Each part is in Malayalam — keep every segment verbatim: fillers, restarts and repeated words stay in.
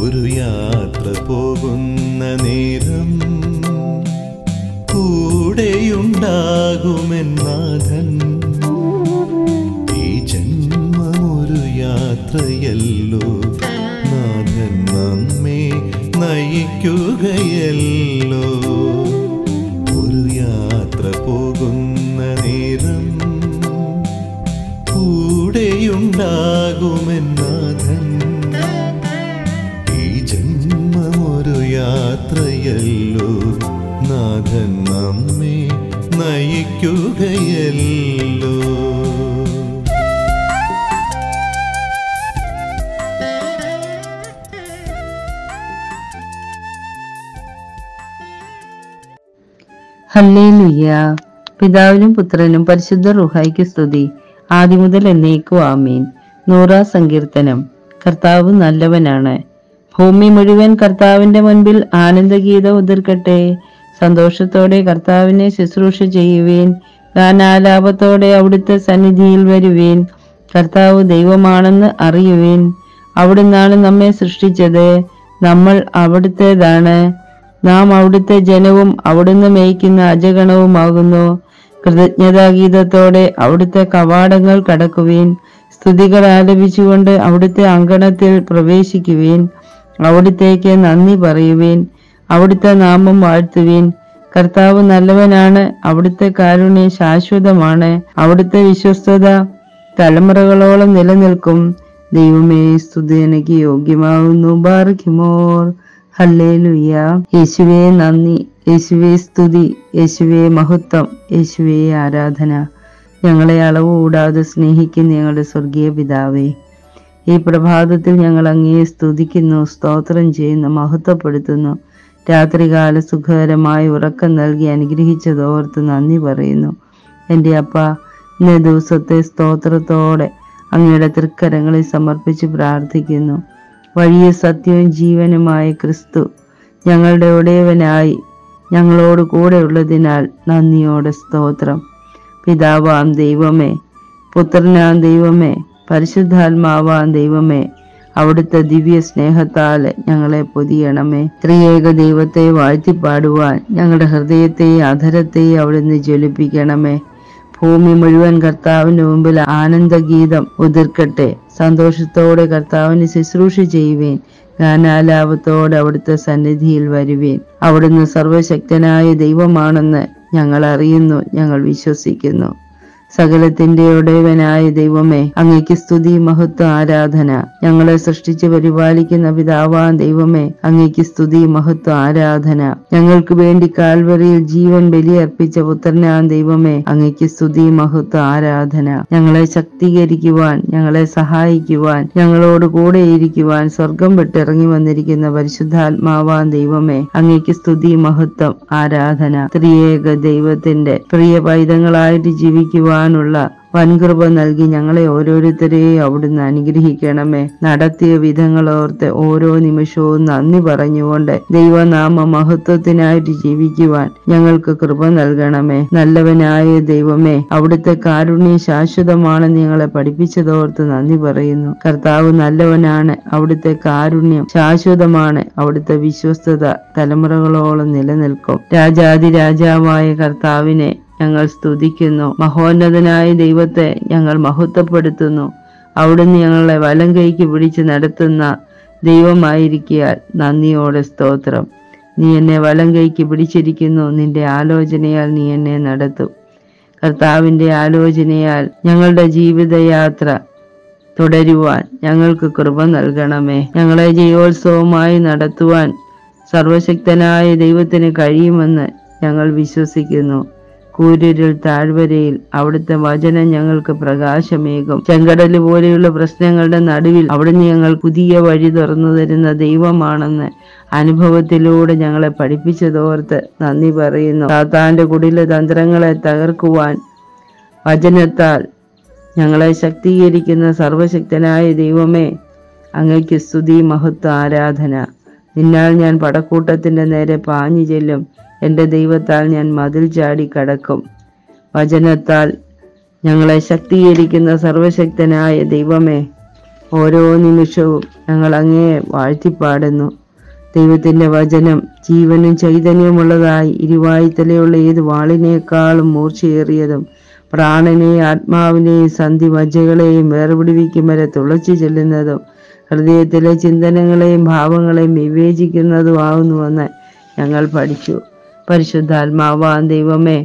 ഒരു യാത്ര പോകുന്ന നേരം കൂടെയുണ്ടാകുമെൻ നാഥൻ. ഈ ജന്മമൊരു യാത്രയല്ലോ, നാഥൻ നമ്മെ നയിക്കുകയല്ലോ. ഒരു യാത്ര പോകുന്ന നേരം കൂടെയുണ്ടാകുമെൻ നാഥൻ. ഈ ജന്മമൊരു യാത്രയല്ലോ, നാഥൻ നമ്മെ നയിക്കുകയല്ലോ. ഹല്ലേലൂയ. പിതാവിനും പുത്രനും പരിശുദ്ധ റൂഹായ്ക്ക് സ്തുതി, ആദിമുതൽ എന്നേക്കും ആമേൻ. നൂറാം സങ്കീർത്തനം. കർത്താവ് നല്ലവനാണ്. ഭൂമി മുഴുവൻ കർത്താവിന്റെ മുൻപിൽ ആനന്ദഗീതം ഉതിർക്കട്ടെ. സന്തോഷത്തോടെ കർത്താവിനെ ശുശ്രൂഷ ചെയ്യുവേൻ. ഗാനാലാപത്തോടെ അവിടുത്തെ സന്നിധിയിൽ വരുവേൻ. കർത്താവ് ദൈവമാണെന്ന് അറിയുവേൻ. അവിടുന്നാണ് നമ്മെ സൃഷ്ടിച്ചത്, നമ്മൾ അവിടുത്തേതാണ്. നാം അവിടുത്തെ ജനവും അവിടുന്ന് മേയ്ക്കുന്ന അജഗണവുമാകുന്നു. കൃതജ്ഞതാഗീതത്തോടെ അവിടുത്തെ കവാടങ്ങൾ കടക്കുവേൻ. സ്തുതികൾ ആലപിച്ചുകൊണ്ട് അവിടുത്തെ അങ്കണത്തിൽ പ്രവേശിക്കുവേൻ. അവിടുത്തേക്ക് നന്ദി പറയുവേൻ. അവിടുത്തെ നാമം വാഴ്ത്തുവേൻ. കർത്താവ് നല്ലവനാണ്. അവിടുത്തെ കാരുണ്യം ശാശ്വതമാണ്. അവിടുത്തെ വിശ്വസ്തത തലമുറകളോളം നിലനിൽക്കും. ദൈവമേ, സ്തുതി എനിക്ക് യോഗ്യമാവുന്നു. ബാർക്കിമോർ. ഹല്ലേലൂയ. യേശുവേ നന്ദി, യേശുവേ സ്തുതി, യേശുവേ മഹത്വം, യേശുവേ ആരാധന. ഞങ്ങളെ അളവ് കൂടാതെ സ്നേഹിക്കുന്ന ഞങ്ങളുടെ സ്വർഗീയ പിതാവേ, ഈ പ്രഭാതത്തിൽ ഞങ്ങൾ അങ്ങയെ സ്തുതിക്കുന്നു, സ്തോത്രം ചെയ്യുന്നു, മഹത്വപ്പെടുത്തുന്നു. രാത്രികാല സുഖകരമായ ഉറക്കം നൽകി അനുഗ്രഹിച്ചതോർത്ത് നന്ദി പറയുന്നു. എൻ്റെ അപ്പ, ഇന്നേ ദിവസത്തെ സ്തോത്രത്തോടെ അങ്ങയുടെ തൃക്കരങ്ങളിൽ സമർപ്പിച്ച് പ്രാർത്ഥിക്കുന്നു. വഴിയ സത്യവും ജീവനുമായ ക്രിസ്തു ഞങ്ങളുടെ ഉടയവനായി ഞങ്ങളോട് കൂടെ ഉള്ളതിനാൽ നന്ദിയോടെ സ്തോത്രം. പിതാവാം ദൈവമേ, പുത്രനാം ദൈവമേ, പരിശുദ്ധാത്മാവാം ദൈവമേ, അവിടുത്തെ ദിവ്യ സ്നേഹത്താൽ ഞങ്ങളെ പൊതിയണമേ. ത്രിയേക ദൈവത്തെ വാഴ്ത്തിപ്പാടുവാൻ ഞങ്ങളുടെ ഹൃദയത്തെയും അധരത്തെയും അവിടുന്ന് ജ്വലിപ്പിക്കണമേ. ഭൂമി മുഴുവൻ കർത്താവിന്റെ മുമ്പിൽ ആനന്ദഗീതം ഉതിർക്കട്ടെ. സന്തോഷത്തോടെ കർത്താവിന് ശുശ്രൂഷ ചെയ്യുവേൻ. ഗാനാലാപത്തോടെ അവിടുത്തെ സന്നിധിയിൽ വരുവേൻ. അവിടുന്ന് സർവശക്തനായ ദൈവമാണെന്ന് ഞങ്ങൾ അറിയുന്നു, ഞങ്ങൾ വിശ്വസിക്കുന്നു. സകലത്തിന്റെ ഉടയവനായ ദൈവമേ, അങ്ങയ്ക്ക് സ്തുതി, മഹത്വം, ആരാധന. ഞങ്ങളെ സൃഷ്ടിച്ച് പരിപാലിക്കുന്ന പിതാവാൻ ദൈവമേ, അങ്ങയ്ക്ക് സ്തുതി, മഹത്വം, ആരാധന. ഞങ്ങൾക്ക് വേണ്ടി കാൽവറിയിൽ ജീവൻ ബലിയർപ്പിച്ച പുത്രനാൻ ദൈവമേ, അങ്ങയ്ക്ക് സ്തുതി, മഹത്വം, ആരാധന. ഞങ്ങളെ ശക്തീകരിക്കുവാൻ, ഞങ്ങളെ സഹായിക്കുവാൻ, ഞങ്ങളോട് കൂടെയിരിക്കുവാൻ സ്വർഗം വിട്ടിറങ്ങി വന്നിരിക്കുന്ന പരിശുദ്ധാത്മാവാൻ ദൈവമേ, അങ്ങയ്ക്ക് സ്തുതി, മഹത്വം, ആരാധന. ത്രിയേക ദൈവത്തിന്റെ പ്രിയ പൈതങ്ങളായിട്ട് ജീവിക്കുവാൻ ുള്ള വൻകൃപ നൽകി ഞങ്ങളെ ഓരോരുത്തരെയും അവിടുന്ന് അനുഗ്രഹിക്കണമേ. നടത്തിയ വിധങ്ങളോർത്ത് ഓരോ നിമിഷവും നന്ദി പറഞ്ഞുകൊണ്ട് ദൈവനാമ മഹത്വത്തിനായിട്ട് ജീവിക്കുവാൻ ഞങ്ങൾക്ക് കൃപ നൽകണമേ. നല്ലവനായ ദൈവമേ, അവിടുത്തെ കാരുണ്യം ശാശ്വതമാണെന്ന് ഞങ്ങളെ പഠിപ്പിച്ചതോർത്ത് നന്ദി പറയുന്നു. കർത്താവ് നല്ലവനാണ്, അവിടുത്തെ കാരുണ്യം ശാശ്വതമാണ്, അവിടുത്തെ വിശ്വസ്തത തലമുറകളോളം നിലനിൽക്കും. രാജാതി രാജാവായ കർത്താവിനെ ഞങ്ങൾ സ്തുതിക്കുന്നു. മഹോന്നതനായ ദൈവത്തെ ഞങ്ങൾ മഹത്വപ്പെടുത്തുന്നു. അവിടുന്ന് ഞങ്ങളെ വലം കൈക്ക് പിടിച്ച് നടത്തുന്ന ദൈവമായിരിക്കാൻ നന്ദിയോടെ സ്തോത്രം. നീ എന്നെ വലം കൈക്ക് പിടിച്ചിരിക്കുന്നു. നിന്റെ ആലോചനയാൽ നീ എന്നെ നടത്തും. കർത്താവിന്റെ ആലോചനയാൽ ഞങ്ങളുടെ ജീവിതയാത്ര തുടരുവാൻ ഞങ്ങൾക്ക് കൃപ നൽകണമേ. ഞങ്ങളെ ജയോത്സവമായി നടത്തുവാൻ സർവശക്തനായ ദൈവത്തിന് കഴിയുമെന്ന് ഞങ്ങൾ വിശ്വസിക്കുന്നു. കൂരിരുൾ താഴ്വരയിൽ അവിടുത്തെ വചനം ഞങ്ങൾക്ക് പ്രകാശമേകും. ചെങ്കടല് പോലെയുള്ള പ്രശ്നങ്ങളുടെ നടുവിൽ അവിടുന്ന് ഞങ്ങൾ പുതിയ വഴി തുറന്നു തരുന്ന ദൈവമാണെന്ന് അനുഭവത്തിലൂടെ ഞങ്ങളെ പഠിപ്പിച്ചതോർത്ത് നന്ദി പറയുന്നു. സാത്താന്റെ കുടില തന്ത്രങ്ങളെ തകർക്കുവാൻ വചനത്താൽ ഞങ്ങളെ ശക്തീകരിക്കുന്ന സർവശക്തനായ ദൈവമേ, അങ്ങയ്ക്ക് സ്തുതി, മഹത്വം, ആരാധന. നിന്നാൽ ഞാൻ പടക്കൂട്ടത്തിന്റെ നേരെ പാഞ്ഞു ചെല്ലും. എൻ്റെ ദൈവത്താൽ ഞാൻ മതിൽ ചാടി കടക്കും. വചനത്താൽ ഞങ്ങളെ ശക്തീകരിക്കുന്ന സർവശക്തനായ ദൈവമേ, ഓരോ നിമിഷവും ഞങ്ങൾ അങ്ങയെ വാഴ്ത്തിപ്പാടുന്നു. ദൈവത്തിന്റെ വചനം ജീവനും ചൈതന്യമുള്ളതായി ഇരുവായ്ത്തലയുള്ള ഏത് വാളിനേക്കാളും മൂർച്ചയേറിയതും പ്രാണനെയും ആത്മാവിനെയും സന്ധി വജ്ജകളെയും വേർപിടിവിക്കും വരെ തുളച്ചു ചെല്ലുന്നതും ഹൃദയത്തിലെ ചിന്തനങ്ങളെയും ഭാവങ്ങളെയും വിവേചിക്കുന്നതുമാകുന്നുവെന്ന് ഞങ്ങൾ പഠിച്ചു. പരിശുദ്ധാത്മാവാൻ ദൈവമേ,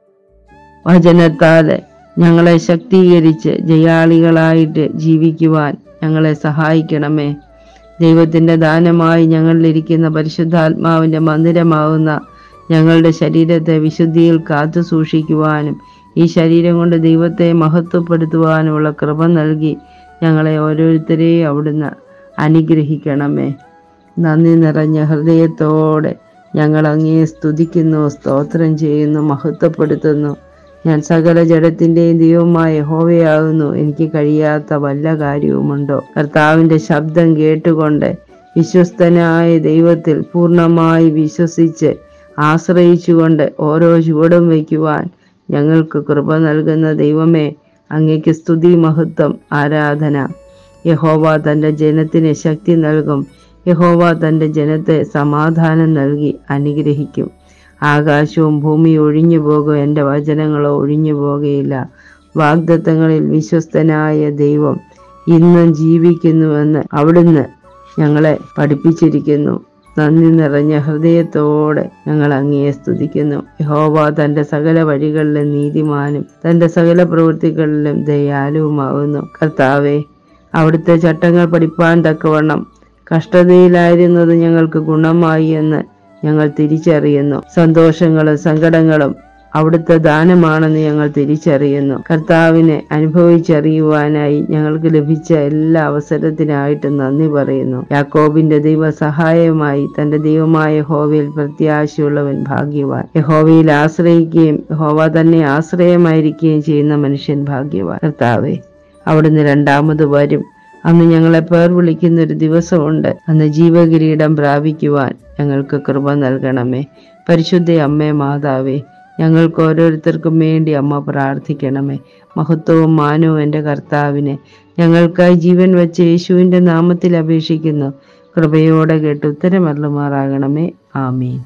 വചനത്താല് ഞങ്ങളെ ശക്തീകരിച്ച് ജയാളികളായിട്ട് ജീവിക്കുവാൻ ഞങ്ങളെ സഹായിക്കണമേ. ദൈവത്തിന്റെ ദാനമായി ഞങ്ങളിലിരിക്കുന്ന പരിശുദ്ധാത്മാവിന്റെ മന്ദിരമാകുന്ന ഞങ്ങളുടെ ശരീരത്തെ വിശുദ്ധിയിൽ കാത്തു സൂക്ഷിക്കുവാനും ഈ ശരീരം കൊണ്ട് ദൈവത്തെ മഹത്വപ്പെടുത്തുവാനുമുള്ള കൃപ നൽകി ഞങ്ങളെ ഓരോരുത്തരെയും അവിടുന്ന് അനുഗ്രഹിക്കണമേ. നന്ദി നിറഞ്ഞ ഹൃദയത്തോടെ ഞങ്ങൾ അങ്ങയെ സ്തുതിക്കുന്നു, സ്തോത്രം ചെയ്യുന്നു, മഹത്വപ്പെടുത്തുന്നു. ഞാൻ സകല ജഡത്തിന്റെയും ദൈവമായ യഹോവയാകുന്നു, എനിക്ക് കഴിയാത്ത വല്ല കാര്യവുമുണ്ടോ? കർത്താവിന്റെ ശബ്ദം കേട്ടുകൊണ്ട് വിശ്വസ്തനായ ദൈവത്തിൽ പൂർണ്ണമായി വിശ്വസിച്ച് ആശ്രയിച്ചുകൊണ്ട് ഓരോ ചുവടും വയ്ക്കുവാൻ ഞങ്ങൾക്ക് കൃപ നൽകുന്ന ദൈവമേ, അങ്ങയ്ക്ക് സ്തുതി, മഹത്വം, ആരാധന. യഹോവ തൻ്റെ ജനത്തിന് ശക്തി നൽകും. യഹോവ തൻ്റെ ജനത്തെ സമാധാനം നൽകി അനുഗ്രഹിക്കും. ആകാശവും ഭൂമിയും ഒഴിഞ്ഞു പോകും, എൻ്റെ വചനങ്ങളോ ഒഴിഞ്ഞു പോകുകയില്ല. വാഗ്ദത്തങ്ങളിൽ വിശ്വസ്തനായ ദൈവം ഇന്നും ജീവിക്കുന്നുവെന്ന് അവിടുന്ന് ഞങ്ങളെ പഠിപ്പിച്ചിരിക്കുന്നു. നന്ദി നിറഞ്ഞ ഹൃദയത്തോടെ ഞങ്ങൾ അങ്ങയെ സ്തുതിക്കുന്നു. യഹോവ തൻ്റെ സകല വഴികളിലും നീതിമാനും തൻ്റെ സകല പ്രവൃത്തികളിലും ദയാലുവുമാകുന്നു. കർത്താവെ, അവിടുത്തെ ചട്ടങ്ങൾ പഠിപ്പാൻ തക്കവണ്ണം കഷ്ടതയിലായിരുന്നത് ഞങ്ങൾക്ക് ഗുണമായി എന്ന് ഞങ്ങൾ തിരിച്ചറിയുന്നു. സന്തോഷങ്ങളും സങ്കടങ്ങളും അവിടുത്തെ ദാനമാണെന്ന് ഞങ്ങൾ തിരിച്ചറിയുന്നു. കർത്താവിനെ അനുഭവിച്ചറിയുവാനായി ഞങ്ങൾക്ക് ലഭിച്ച എല്ലാ അവസരത്തിനായിട്ട് നന്ദി പറയുന്നു. യാക്കോബിന്റെ ദൈവ സഹായമായി തന്റെ ദൈവമായ യഹോവയിൽ പ്രത്യാശയുള്ളവൻ ഭാഗ്യവാൻ. യഹോവയിൽ ആശ്രയിക്കുകയും യഹോവ തന്നെ ആശ്രയമായിരിക്കുകയും ചെയ്യുന്ന മനുഷ്യൻ ഭാഗ്യവാൻ. കർത്താവെ, അവിടുന്ന് രണ്ടാമത് വരും. അന്ന് ഞങ്ങളെ പേർ വിളിക്കുന്ന ഒരു ദിവസമുണ്ട്. അന്ന് ജീവകിരീടം പ്രാപിക്കുവാൻ ഞങ്ങൾക്ക് കൃപ നൽകണമേ. പരിശുദ്ധ അമ്മേ മാതാവേ, ഞങ്ങൾക്ക് ഓരോരുത്തർക്കും വേണ്ടി അമ്മ പ്രാർത്ഥിക്കണമേ. മഹത്വവും മാനവും എൻ്റെ കർത്താവിനെ ഞങ്ങൾക്കായി ജീവൻ വെച്ച് യേശുവിൻ്റെ നാമത്തിൽ അപേക്ഷിക്കുന്നു. കൃപയോടെ കേട്ട് ഉത്തരമരുളുമാറാകണമേ. ആമീൻ.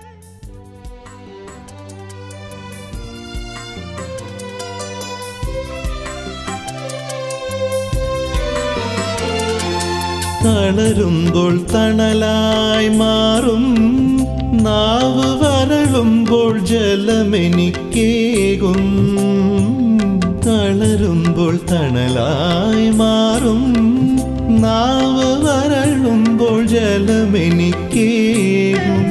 തളരുമ്പോൾ തണലായി മാറും, നാവ് വരളുമ്പോൾ ജലമെനിക്കേകും. തളരുമ്പോൾ തണലായി മാറും, നാവ് വരളുമ്പോൾ ജലമെനിക്കേകും.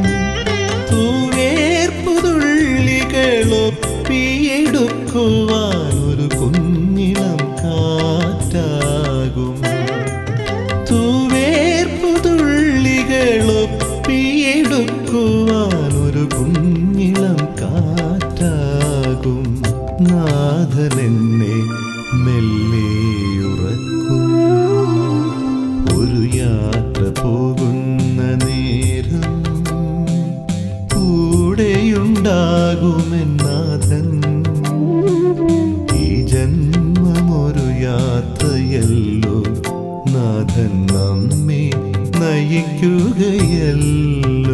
തൂവേർപ്പുതുള്ളികളൊപ്പിയെടുക്കുവാൻ ഒരു കുഞ്ഞിളം കാറ്റാകും. തൂവേർപ്പുതുള്ളികളൊപ്പിയെടുക്കുവാൻ ഒരു കുഞ്ഞിളം കാറ്റാകും. നാഥനെന്നെ മെല്ലെയുറക്കും. ഒരു യാത്ര പോകുന്ന നേരം കൂടെയുണ്ടാകുമെന്നാഥൻ. ഈ ജന്മമൊരു യാത്രയല്ലോ, നാഥൻ നമ്മെ നയിക്കുകയല്ലോ.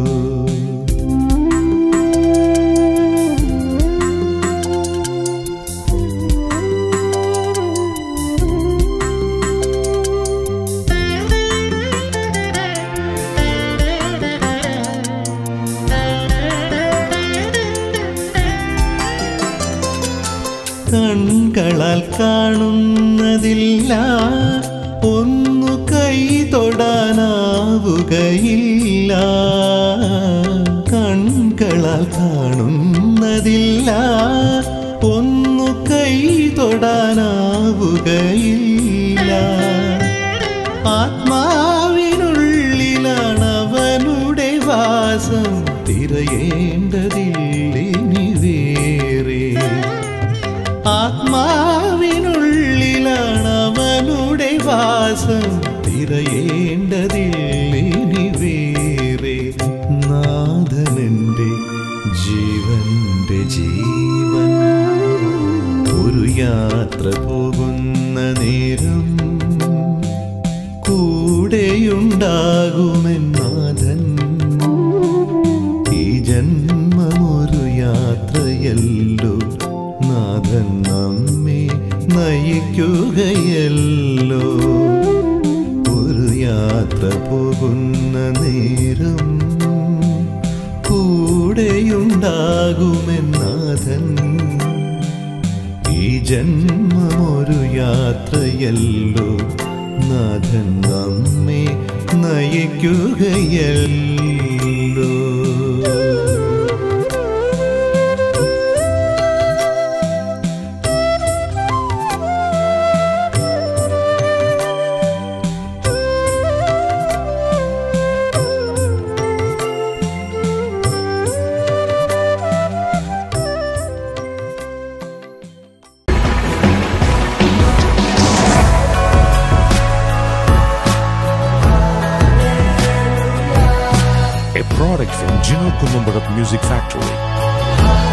കൺകളാൽ കാണുന്നതില്ല, ഒന്നു കൈ തൊടാനാവുകയില്ല. കൺകളാൽ കാണുന്നതില്ല, ഒന്നു കൈ തൊടാനാവുകയില്ല. ആത്മാവിനുള്ളിലാണ് അവനുടെ വാസം, തിരയേണ്ടതില്ലിനി വേറെ. ആത്മാവിനുള്ളിലാണ് അവനുടെ വാസം, തിരയേണ്ടതില്ലിനി വേറെ. നാഥനെന്റെ ജീവന്റെ ജീവൻ. ഒരു യാത്ര പോകുന്ന നേരം കൂടെയുണ്ടാകുമെന്നാഥൻ. ഈ ജന്മമൊരു യാത്രയല്ലോ, നാഥൻ നമ്മെ നയിക്കുകയല്ലോ. ഒരു യാത്ര പോകുന്ന നേരം കൂടെയുണ്ടാകുമെന്നാഥൻ. ഈ ജന്മമൊരു യാത്രയല്ലോ, നാഥൻ നമ്മെ നയിക്കുകയല്ലോ. A product from Gino Columbarat Music Factory.